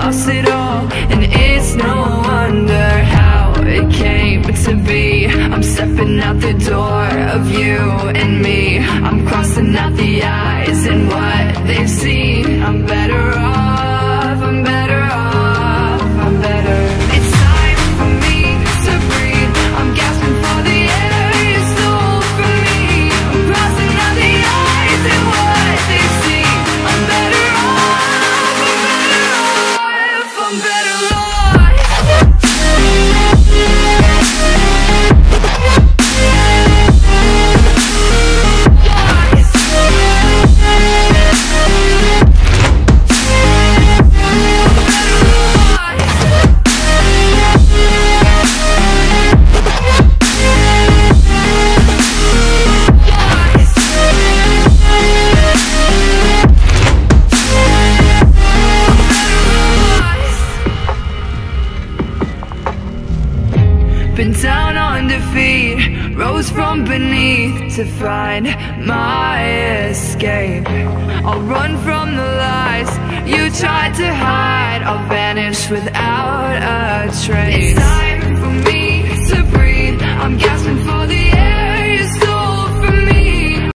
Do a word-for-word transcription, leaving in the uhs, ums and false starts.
lost it all, and it's no wonder how it came to be. I'm stepping out the door of you and me. I'm crossing out the eyes and what they've seen. I'm better off, I'm better off, I'm better. It's time for me to breathe. I'm gasping for the air you stole from me. I'm crossing out the eyes and what they've seen. I'm better off, I'm better off, I'm better off. Been down on defeat, rose from beneath to find my escape. I'll run from the lies you tried to hide. I'll vanish without a trace.